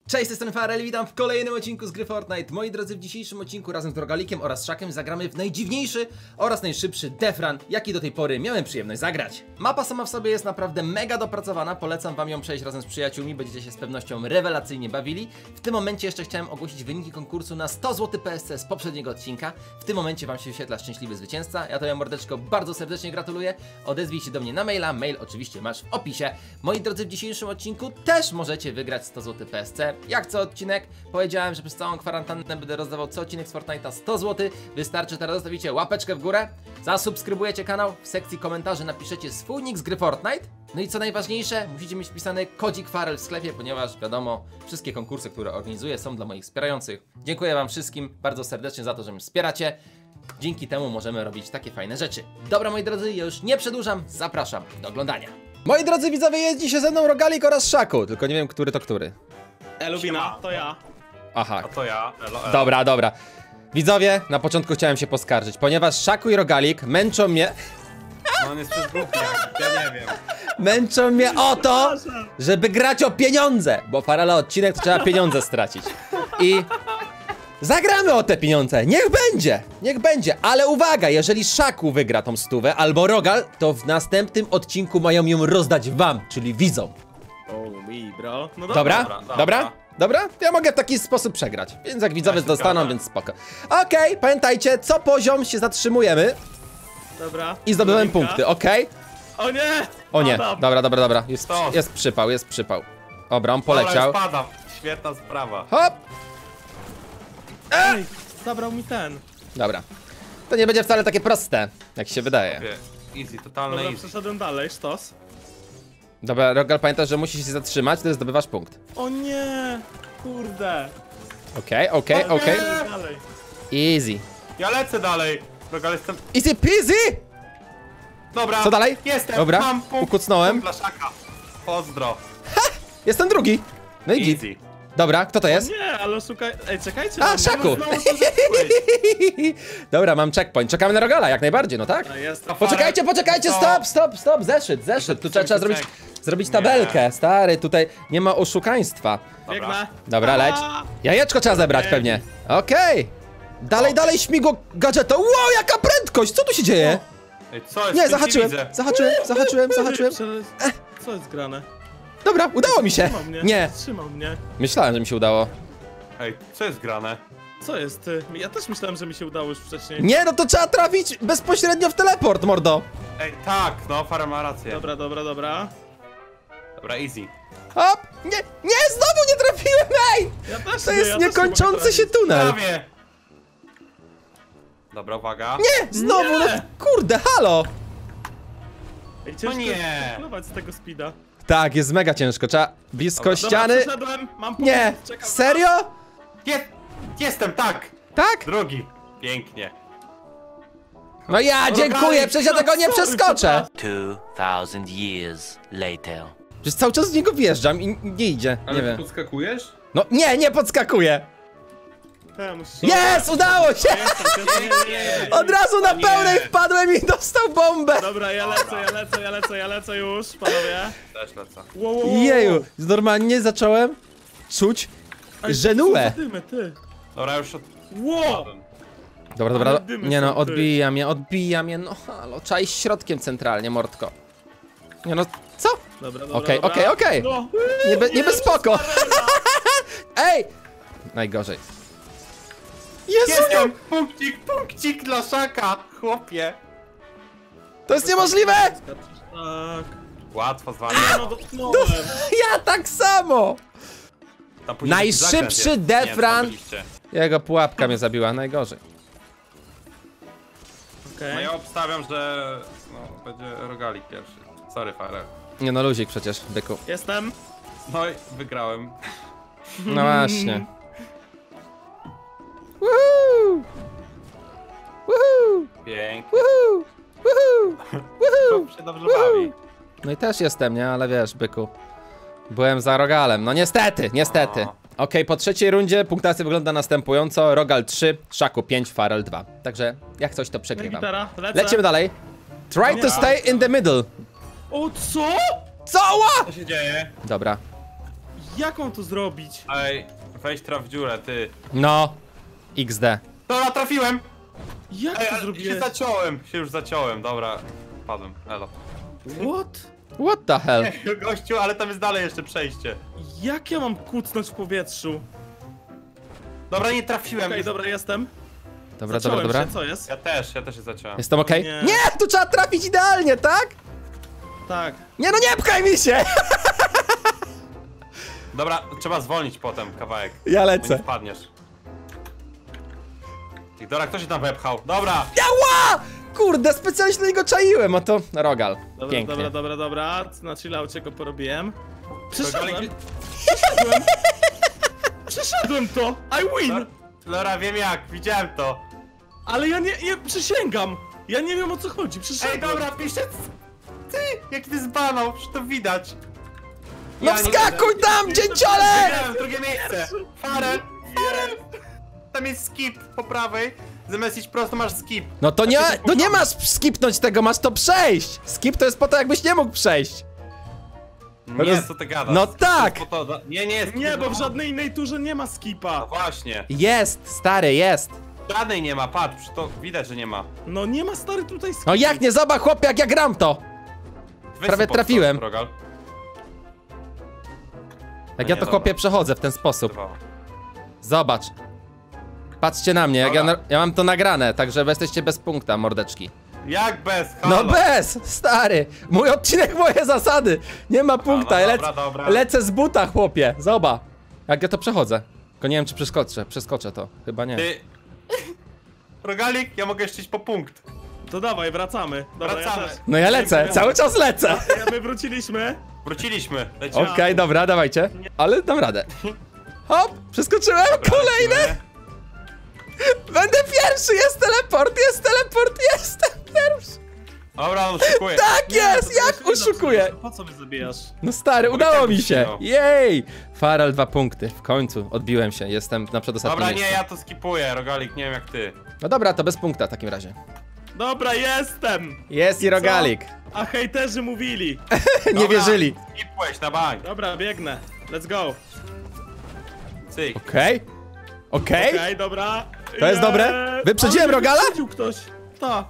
Cześć, jestem Farel, witam w kolejnym odcinku z gry Fortnite. Moi drodzy, w dzisiejszym odcinku razem z Rogalikiem oraz Szakiem zagramy w najdziwniejszy oraz najszybszy Death Run, jaki do tej pory miałem przyjemność zagrać. Mapa sama w sobie jest naprawdę mega dopracowana, polecam wam ją przejść razem z przyjaciółmi, będziecie się z pewnością rewelacyjnie bawili. W tym momencie jeszcze chciałem ogłosić wyniki konkursu na 100 zł PSC z poprzedniego odcinka. W tym momencie wam się wyświetla szczęśliwy zwycięzca, ja tobie mordeczko bardzo serdecznie gratuluję. Odezwij się do mnie na maila, mail oczywiście masz w opisie. Moi drodzy, w dzisiejszym odcinku też możecie wygrać 100 zł PSC. Jak co odcinek, powiedziałem, że przez całą kwarantannę będę rozdawał co odcinek z Fortnite'a 100 zł. Wystarczy teraz zostawicie łapeczkę w górę, zasubskrybujecie kanał, w sekcji komentarzy napiszecie swój nick z gry Fortnite. No i co najważniejsze, musicie mieć wpisany kodzik Farel w sklepie, ponieważ wiadomo, wszystkie konkursy, które organizuję, są dla moich wspierających. Dziękuję wam wszystkim bardzo serdecznie za to, że mnie wspieracie. Dzięki temu możemy robić takie fajne rzeczy. Dobra, moi drodzy, ja już nie przedłużam, zapraszam do oglądania. Moi drodzy widzowie, jest dzisiaj ze mną Rogalik oraz Szaku, tylko nie wiem, który to który. Elubina, to ja. Aha. A to ja, elo. Dobra. Widzowie, na początku chciałem się poskarżyć, ponieważ Szaku i Rogalik męczą mnie... No on jest przez głupiak, ja nie wiem. Męczą mnie o to, żeby grać o pieniądze, bo Farela odcinek to trzeba pieniądze stracić. I... zagramy o te pieniądze, niech będzie, ale uwaga, jeżeli Szaku wygra tą stówę, albo Rogal, to w następnym odcinku mają ją rozdać wam, czyli widzom. Bro. No Dobra? Ja mogę w taki sposób przegrać, więc jak widzowie dostaną, więc spoko. Okej, pamiętajcie, co poziom się zatrzymujemy Dobra. i zdobywamy punkty, okej? O nie! O nie, Padam. dobra, jest przypał. Dobra, on poleciał. Dobra, spadam. Świetna sprawa. Hop! Ej, zabrał mi ten. Dobra. To nie będzie wcale takie proste, jak się wydaje. Easy, totalne Dobra, easy. przeszedłem dalej, sztos. Dobra, Rogal, pamiętasz, że musisz się zatrzymać, wtedy zdobywasz punkt. O nie! Kurde. Okej. Dalej. Easy. Ja lecę dalej. Rogal, jestem... Easy peasy! Dobra. Co dalej? Jestem, Dobra, mam punkt. ukucnąłem. Punkt dla Szaka. Pozdro. Jestem drugi. No i git. Easy. Dobra, kto to jest? Nie, ale szukaj... Ej, czekajcie. A, no, Szaku! znowu to zepsułeś. Dobra, mam checkpoint. Czekamy na Rogala, jak najbardziej, no tak? A, jest. Poczekajcie, stop! Zeszyt. Tu trzeba zrobić tabelkę, stary, tutaj nie ma oszukaństwa. Biegnę. Dobra, leć. Jajeczko trzeba zebrać pewnie. Okej. Dalej, śmigło gadżeta. Wow, jaka prędkość! Co tu się dzieje? Ej, co jest? Nie, Nic zahaczyłem. widzę. Co jest grane? Dobra, udało mi się. Trzymał mnie. Nie, Trzymał mnie. myślałem, że mi się udało. Ej, co jest grane? Co jest ty? Ja też myślałem, że mi się udało już wcześniej. Nie, no to trzeba trafić bezpośrednio w teleport, mordo. Ej, tak, no, Farel ma rację. Dobra. Dobra, easy. Hop! Nie, znowu nie trafiłem, ej! Ja też To nie, jest ja też nie niekończący mogę się tunel. Prawie. Dobra, uwaga. Nie, znowu, no kurde, halo! Ej, ciężko nie. jest próbować z tego speeda. Tak, jest mega ciężko, trzeba blisko ściany. Dobra, przeszedłem, mam punkt, Nie, czekam. serio? Jestem, tak. Tak? Drugi. Pięknie. No ja dziękuję, przecież ja tego nie przeskoczę. 2000 years later. Przecież cały czas z niego wjeżdżam i nie idzie, nie wiem. podskakujesz? No nie podskakuję. Ja muszę... Jest, udało się! Nie. Od razu na nie. pełnej wpadłem i dostał bombę. Dobra, ja lecę już, panowie. Też lecę. Wow. Jeju, normalnie zacząłem czuć żenułę. Dymy, ty. Dobra, już od... Wow. Dobra, Ale dymy nie no, są, ty. odbija mnie, no halo, trzeba iść środkiem centralnie, mordko. Nie no, co? Dobra. Okej. No. Niby spoko. Ej! Najgorzej. Jezu, Jestem! Punkcik dla Szaka, chłopie. to jest niemożliwe! Tak. Łatwo z wami. No dotknąłem. Ja tak samo! Tam później Najszybszy zakręt jest. Death Nie wiem, czy Run. byliście. Jego pułapka mnie zabiła, najgorzej. No Okej. ja obstawiam, że no, będzie Rogalik pierwszy. Sorry, Farel. Nie no, luzik przecież, byku. Jestem. No i wygrałem. No właśnie. Woohoo! Pięknie. Chłop się dobrze bawi. No i też jestem, nie? Ale wiesz, byku. Byłem za Rogalem. No niestety. Okej, po trzeciej rundzie punktacja wygląda następująco. Rogal 3, Szaku 5, Farel 2. Także jak coś to przegrywam. Gitara, lecę. Lecimy dalej. Try to stay in the middle. O co? Coła! Co się dzieje? Dobra. Jak mam to zrobić? Ej, weź traf w dziurę, ty. No. XD. Dobra, trafiłem! Jak Ej, to ale zrobiłem? się już zaciąłem, dobra. Padłem, elo. What? What the hell? Nie, gościu, ale tam jest dalej jeszcze przejście. Jak ja mam kucnąć w powietrzu? Dobra, nie trafiłem. Okej, dobra, jestem. Dobra, Zacząłem dobra, dobra. Się, co jest? Ja też się zaciąłem. Jestem okej? Nie. Nie, tu trzeba trafić idealnie, tak? Tak. Nie no, nie pchaj mi się! Dobra, trzeba zwolnić potem kawałek. Ja bo Nie lecę. wpadniesz. I dobra, kto się tam wepchał? Dobra! Jała! Kurde, specjalnie się do niego czaiłem, a to Rogal. Dobra, Pięknie. dobra. Na chillaucie go porobiłem. Przeszedłem. Rogaliki- Przeszedłem to! I win! Dobra, wiem jak, widziałem to. Ale ja nie przysięgam! Ja nie wiem o co chodzi, przeszedłem. Ej, dobra, piszę. Ty, jaki ty zbanał, przecież to widać. No Ja nie wskakuj będę- tam, dzięciole! Wygrałem drugie miejsce. Farel. Tam jest skip po prawej. Zamiast iść prosto masz skip. No to nie, Takie no nie poziome. masz skipnąć tego, masz to przejść! Skip to jest po to, jakbyś nie mógł przejść. Nie, co ty gadasz? No tak! To jest po to, nie jest. Nie, bo w żadnej innej turze nie ma No skipa. właśnie. Jest, stary, jest. Żadnej nie ma, patrz, to widać, że nie ma. No nie ma stary tutaj skipa. No jak nie, zobacz chłopie, jak ja gram to! Weź Prawie sobie trafiłem. podskocz, Rogal. Jak No ja nie, to dobra. chłopie przechodzę w ten sposób. Zobacz. Patrzcie na mnie, jak Dobra. ja mam to nagrane, także wy jesteście bez punkta, mordeczki. Jak bez? Halo. No bez, stary! Mój odcinek, moje zasady! Nie ma punkta, no ja dobra, dobra. lecę z buta, chłopie, zobacz. Jak ja to przechodzę. Tylko nie wiem, czy przeskoczę to, chyba nie. Ty... Rogalik, ja mogę jeszcze iść po punkt. To dawaj, wracamy. Dobra, Wracamy. Ja też. No ja lecę, cały czas lecę! My wróciliśmy. Wróciliśmy, lecimy. Okej, dobra, dawajcie. Ale dam radę. Hop, przeskoczyłem, Dobra, kolejne! lecimy. Będę pierwszy, jest teleport, jestem pierwszy! Dobra, on szykuje. Tak Nie, jest, to jak jeszcze oszukuję? jedno, Po co mnie zabijasz? No stary, Bo i udało tak mi byś się! miał. Jej! Faral 2 punkty, w końcu, odbiłem się, jestem na przedostatnim Dobra, nie, miejscu. ja to skipuję, Rogalik, nie wiem jak ty. No dobra, to bez punkta w takim razie. Dobra, jestem! Jest i rogalik. A hejterzy mówili. Nie Dobra, wierzyli. Skipłeś na bank. Dobra, biegnę. Let's go. Cyk. Okej. Okej. Okej, dobra. To jest dobre? Wyprzedziłem Ale mnie Rogala? wyprzedził ktoś. Ta.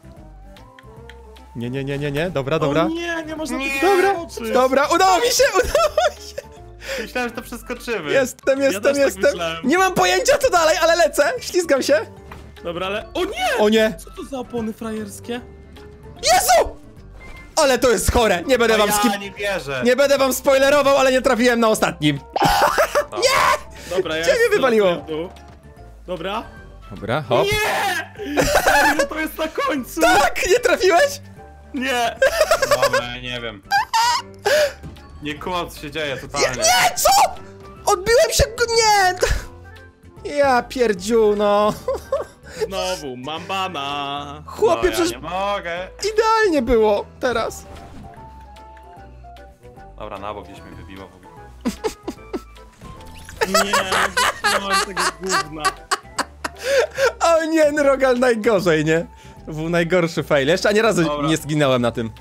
Nie, dobra, dobra. O nie, nie można Nie. tego Dobra, zobaczyć. dobra, udało mi się! Myślałem, że to przeskoczymy. Jestem. też tak myślałem. Nie mam pojęcia co dalej, ale lecę, ślizgam się. Dobra, ale... O nie! O nie! Co to za opony frajerskie? Jezu! Ale to jest chore, nie będę No wam skip... ja nie wierzę. Nie będę wam spoilerował, ale nie trafiłem na ostatnim. Dobra, ja Gdzie mnie jestem wywaliło? na tu. Dobra. Dobra, hop. Nie! Serio, to jest na końcu! Tak, nie trafiłeś? Nie! Dobra, ja nie wiem. Nie kumam co się dzieje totalnie. Nie, co? Odbiłem się, nie! Ja pierdziu, no. Znowu, mam bana. Chłopie, No, ja przecież nie mogę. idealnie było teraz. Dobra, na bok gdzieś mnie wybiło w ogóle. Nie, nie mam tego gówna. O nie, Rogal najgorzej, nie? To był najgorszy fail. Jeszcze ani razu Dobra. nie zginąłem na tym.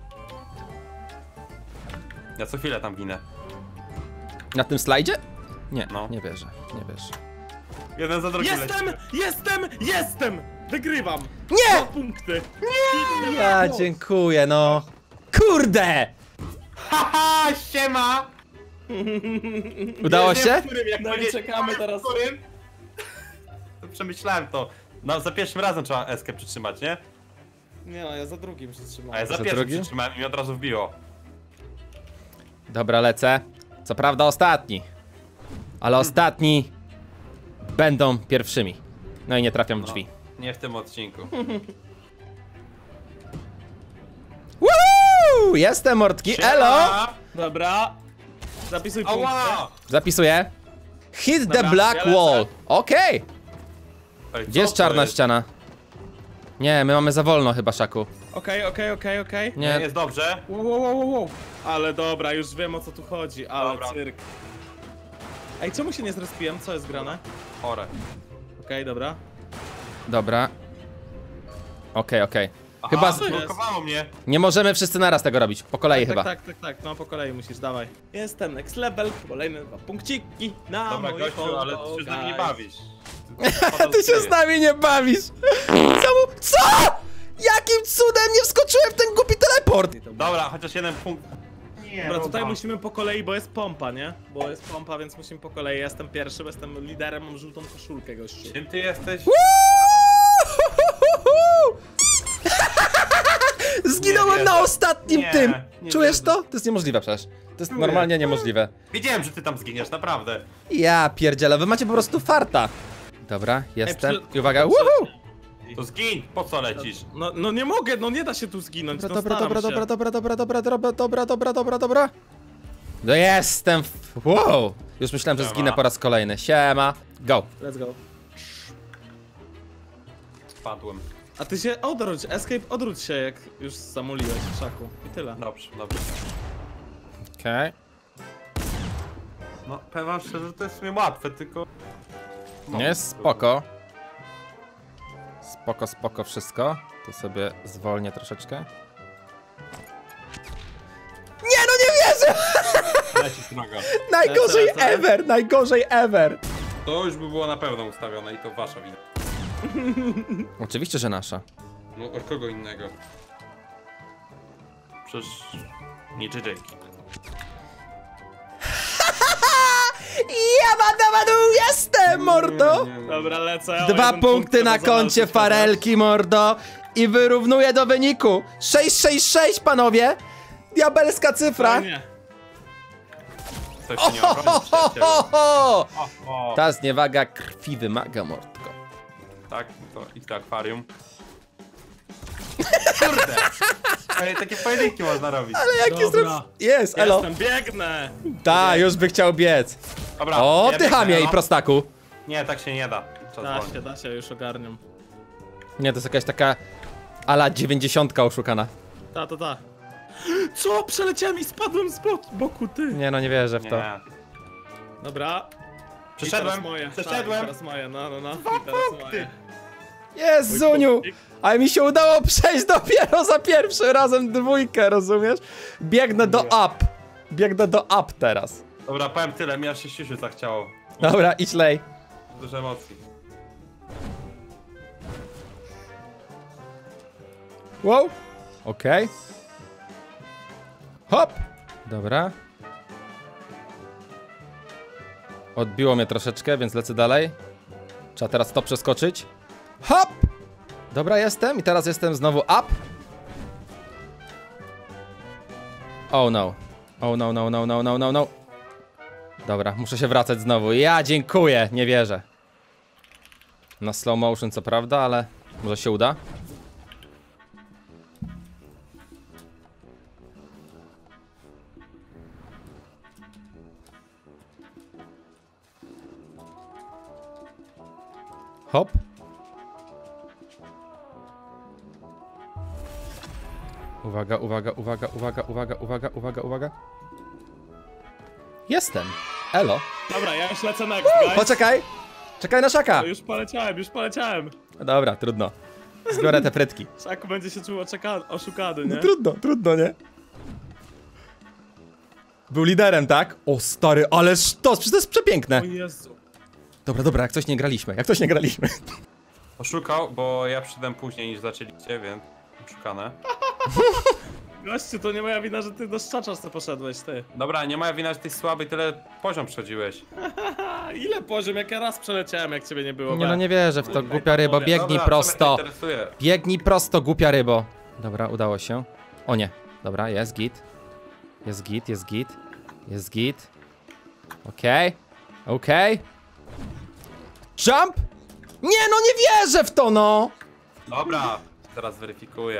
Ja co chwilę tam ginę. Na tym slajdzie? Nie, No. nie wierzę, nie wierzę. Jeden za drugim Jestem! Wygrywam! Nie! 2 punkty. Ja dziękuję, no. Kurde! Haha, siema! Udało Nie się? wiem, w którym, jak No i powiedzieć, czekamy w teraz. którym. To przemyślałem to. No, za pierwszym razem trzeba eskę przytrzymać, nie? Nie no, ja za drugim A ja przytrzymałem. za Za pierwszym drugim? przytrzymałem i mi od razu wbiło. Dobra, lecę. Co prawda ostatni. Ale ostatni będą pierwszymi. No i nie trafiam w drzwi. Nie w tym odcinku. Woohoo! Jestem Mordki, elo! Siema! Dobra. Zapisuj punkty. Ała! Zapisuję. Hit the Dobra, black ja lecę. wall. Okej. Ej, Gdzie co jest to czarna ściana? Nie, my mamy za wolno chyba, Szaku. Okej. Nie, Nie jest dobrze. Wow. Ale dobra, już wiem o co tu chodzi, ale Dobra. cyrk. Ej, czemu się nie zrespiłem? Co jest grane? Chore. Okej, dobra. dobra. Okej. Chyba to blokowało mnie. nie możemy wszyscy naraz tego robić. Po kolei chyba. Tak, no po kolei musisz, dawaj. Jestem next level, kolejne 2 punkciki na Dobra, moje gościu, ale ty się z nami nie bawisz. Ty się z nami nie bawisz! Co? Jakim cudem nie wskoczyłem w ten głupi teleport? Dobra, chociaż jeden punkt. Nie, Dobra, tutaj Roba. musimy po kolei, bo jest pompa, nie? Bo jest pompa, więc musimy po kolei. Ja jestem pierwszy, bo jestem liderem, mam żółtą koszulkę, gościu. Czym ty jesteś? Zginąłem Nie na wierzę. ostatnim Nie, tym! nie Czujesz wierzę. to? To jest niemożliwe przecież. To jest normalnie niemożliwe. Wiedziałem, że ty tam zginiesz, naprawdę. Ja pierdzielę, wy macie po prostu farta. Dobra, jestem. Ej, I uwaga, woohoo! To zgiń, po co lecisz? No nie mogę, no nie da się tu zginąć, no Dobra, staram się. dobra. No jestem. Wow! Już myślałem, że Siema. zginę po raz kolejny. Siema. Go. Let's go. Spadłem. A ty się odwróć, escape, odwróć się, jak już zamuliłeś w szaku. I tyle. Dobrze, dobrze. Okej. No, powiem wam szczerze, że to jest w sumie łatwe, tylko... Nie, spoko. Spoko wszystko. Tu sobie zwolnię troszeczkę. Nie, no nie wierzę! Lecisz nago. Najgorzej ever! To już by było na pewno ustawione i to wasza wina. Oczywiście, że nasza. No, od kogo innego? Przecież... nie JJ. Jabadabadu, jestem, mordo! Dobra, lecę. ja 2 jeden punkty punkt na chyba za koncie nas Farelki, mordo. I wyrównuję do wyniku. 666, panowie. Diabelska cyfra. Fajnie. Coś się nie obroni, przyjacielu. Ho! O, Ta zniewaga krwi wymaga, mordko. tak, to idź do akwarium. Kurde! Ej, takie pojedynki można robić. Ale jakie Dobra. Jest, elo. Jestem, biegnę! Ta, już by chciał biec. Dobra, O, ja ty biegnę, chamie i no. prostaku. Nie, tak się nie da. Czas wolny. Da się, już ogarniam. Nie, to jest jakaś taka ala 90 oszukana. Ta. Co? Przeleciałem i spadłem z boku, ty! Nie, no nie wierzę w to. Nie. Dobra. Przeszedłem, I teraz moje. przeszedłem. Tak, teraz moje, no. I teraz punkty. moje. Jest, Zuniu! Ale mi się udało przejść dopiero za pierwszy razem 2, rozumiesz? Biegnę do up. Biegnę do up teraz. Dobra, powiem tyle, mi aż się siusiu zachciało. Dobra, idź lej. Dużo emocji. Wow. Okej. Hop. Dobra. Odbiło mnie troszeczkę, więc lecę dalej. Trzeba teraz to przeskoczyć. Hop. Dobra, jestem i teraz jestem znowu up. Oh no. Oh no. Dobra, muszę się wracać znowu. Ja dziękuję, nie wierzę. Na slow motion co prawda, ale może się uda. Hop. Uwaga. Jestem. Elo. Dobra, ja już lecę next, guys. Poczekaj. Czekaj na Szaka. No, już poleciałem. Dobra, trudno. Zbiorę te frytki. Szaku będzie się czuł oszukany, nie? Trudno, nie? Był liderem, tak? O stary, ale sztos, przecież to jest przepiękne. O Jezu. Dobra, jak coś nie graliśmy. Oszukał, bo ja przyszedłem później niż zaczęliście, więc oszukane. Gościu, to nie moja wina, że ty do szczacza poszedłeś, ty. Dobra, nie moja wina, że ty słaby tyle poziom przechodziłeś. A ile poziom, jak ja raz przeleciałem, jak ciebie nie było. Nie no, nie wierzę w to, głupia rybo, biegnij Dobra, prosto. co mnie to interesuje? Biegnij prosto, głupia rybo. Dobra, udało się. O nie. Dobra, jest git. Jest git. Okej. Jump! Nie no, nie wierzę w to, no! Dobra, teraz weryfikuję.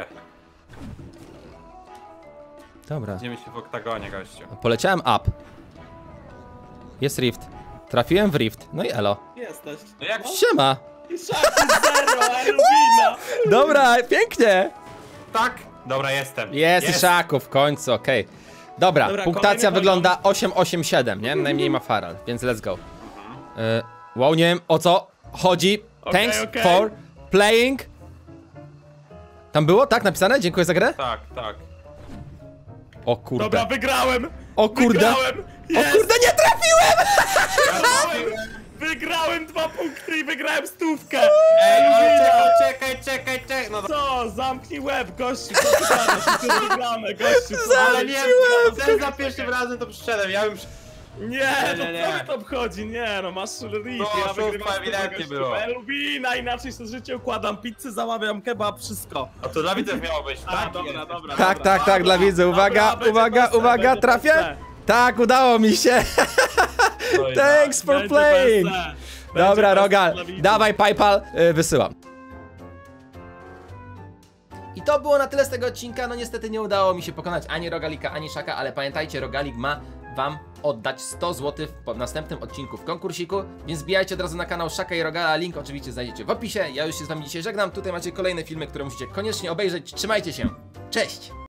Dobra, Widzimy się w oktagonie, gościu. poleciałem up. Jest rift. Trafiłem w rift. No i elo. Jesteś. No jak Siema. I Szaku zero, Elwina. Dobra, pięknie. tak? Dobra, jestem. Jest i Szaku w końcu, okej. Dobra, Dobra, punktacja kolejny wygląda 8-8-7, nie? Najmniej ma Faral, więc let's go. Wow, nie wiem o co chodzi. Okej, Thanks okej. for playing. Tam było? Tak, napisane? Dziękuję za grę? Tak, tak. O kurde. Dobra, wygrałem! O kurde. Wygrałem! O Jest! kurde, nie trafiłem! Wygrałem 2 punkty i wygrałem 100. Ej, ale czekaj. No to... Co? Zamknij łeb, gościu, co ty gadasz? To jest wygrane, gościu, co? Ale nie, ten za pierwszym razem to przyszedłem, ja bym... Nie, to nie. co mnie to obchodzi? Nie, no masz ryb, No, ja oszustwo wygrywam ewidentnie było. Elwina, inaczej sobie życie układam, pizzę zamawiam, kebab, wszystko. A to dla widzów miało być, A, tak? dobra, dobra. Tak, dobra. tak, dla widzów. Uwaga, będzie uwaga, bez uwaga, będzie trafię? bez Tak, udało mi się. Thanks for Będzie playing. bez Dobra, bez Rogal, dla widzów. dawaj PayPal, wysyłam. I to było na tyle z tego odcinka, no niestety nie udało mi się pokonać ani Rogalika, ani Szaka, ale pamiętajcie, Rogalik ma wam oddać 100 zł w następnym odcinku w konkursiku, więc wbijajcie od razu na kanał Szaka i Rogala, link oczywiście znajdziecie w opisie. Ja już się z wami dzisiaj żegnam, tutaj macie kolejne filmy, które musicie koniecznie obejrzeć, trzymajcie się, cześć!